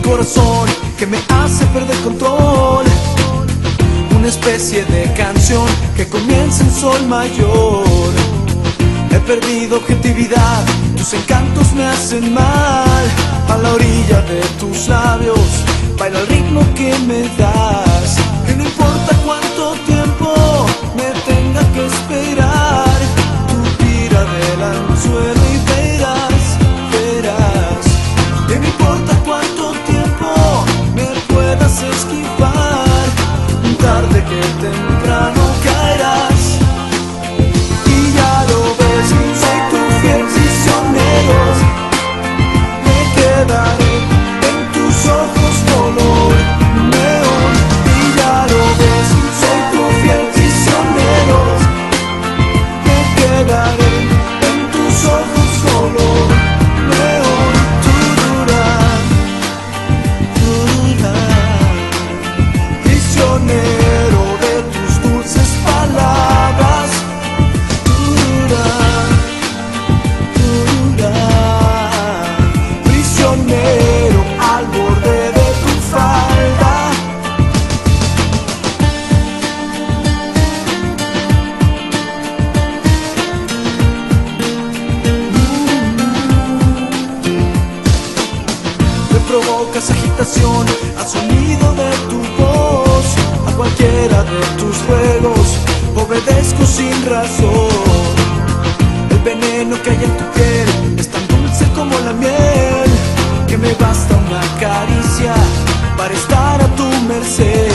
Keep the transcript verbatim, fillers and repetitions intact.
corazón que me hace perder control. Una especie de canción que comienza en sol mayor. He perdido objetividad, tus encantos me hacen mal. A la orilla de tus labios baila el ritmo que me das. Y no importa cuánto tiempo me tenga que esperar, tú tira del anzuelo y verás, verás. Y no importa cuánto tiempo me puedas esquivar, tarde que temprano caerás. Y ya lo ves, soy tu fiel prisionero. Me quedaré en tus ojos color neón. Y ya lo ves, soy tu fiel prisionero. Me quedaré en tus ojos color neón. Tururá, tururá. Prisionero de tus dulces palabras. Tururá, tururá. Prisionero al borde de tu falda. Me provocas agitación al sonido de tu voz. A cualquiera de tus juegos obedezco sin razón. El veneno que hay en tu piel es tan dulce como la miel, que me basta una caricia para estar a tu merced.